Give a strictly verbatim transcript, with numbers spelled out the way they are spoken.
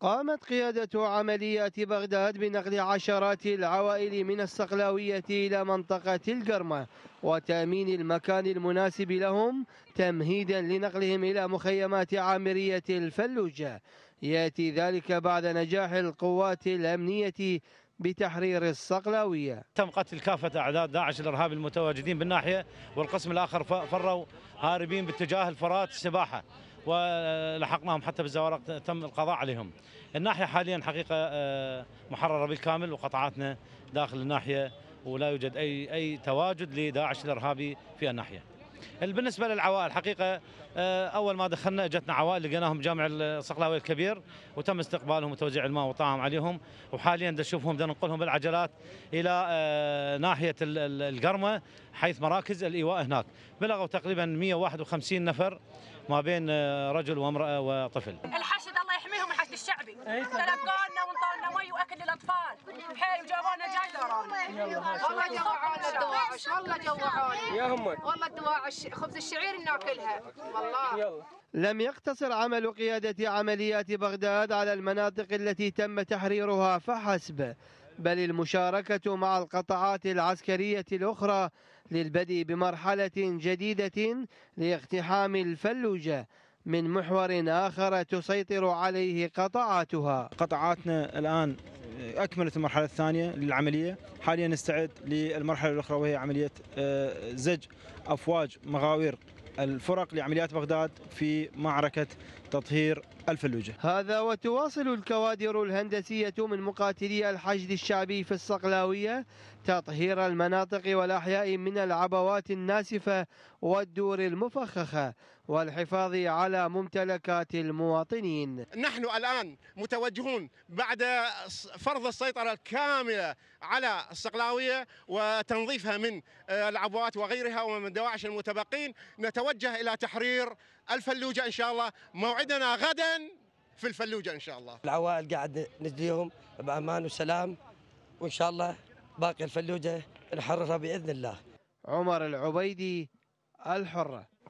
قامت قيادة عمليات بغداد بنقل عشرات العوائل من الصقلاوية إلى منطقة القرمة وتأمين المكان المناسب لهم تمهيدا لنقلهم إلى مخيمات عامرية الفلوجة. يأتي ذلك بعد نجاح القوات الأمنية بتحرير الصقلاوية. تم قتل كافة أعداد داعش الإرهابي المتواجدين بالناحية، والقسم الآخر فروا هاربين باتجاه الفرات السباحة، ولحقناهم حتى بالزوارق تم القضاء عليهم. الناحية حاليا حقيقة محررة بالكامل وقطعاتنا داخل الناحية، ولا يوجد أي أي تواجد لداعش الإرهابي في الناحية. بالنسبة للعوائل حقيقة أول ما دخلنا جتنا عوائل لقيناهم جامع الصقلاوي الكبير وتم استقبالهم وتوزيع الماء والطعام عليهم، وحاليا نشوفهم ننقلهم بالعجلات إلى ناحية القرمة حيث مراكز الإيواء هناك. بلغوا تقريبا مئة وواحد وخمسين نفر ما بين رجل وامرأة وطفل. الحشد الله يحميهم الحشد الشعبي تلقونا وانطونا مي واكل للاطفال بحيل وجابونا جاي ورانا. والله جوعونا الدواعش، والله جوعونا يا هم، والله الدواعش خبز الشعير ناكلها والله. لم يقتصر عمل قيادة عمليات بغداد على المناطق التي تم تحريرها فحسب، بل المشاركة مع القطاعات العسكرية الأخرى للبدء بمرحلة جديدة لاقتحام الفلوجة من محور آخر تسيطر عليه قطاعاتها. قطاعاتنا الآن أكملت المرحلة الثانية للعملية، حاليا نستعد للمرحلة الأخرى وهي عملية زج أفواج مغاوير الفرق لعمليات بغداد في معركة تطهير الفلوجة. هذا وتواصل الكوادر الهندسية من مقاتلي الحشد الشعبي في الصقلاوية تطهير المناطق والأحياء من العبوات الناسفة والدور المفخخة والحفاظ على ممتلكات المواطنين. نحن الآن متوجهون بعد فرض السيطرة الكاملة على الصقلاوية وتنظيفها من العبوات وغيرها ومن دواعش المتبقين، نتوجه إلى تحرير الفلوجة إن شاء الله. موعدنا غدا في الفلوجة إن شاء الله. العوائل قاعد نجليهم بأمان وسلام، وإن شاء الله باقي الفلوجة نحررها بإذن الله. عمر العبيدي، الحرة.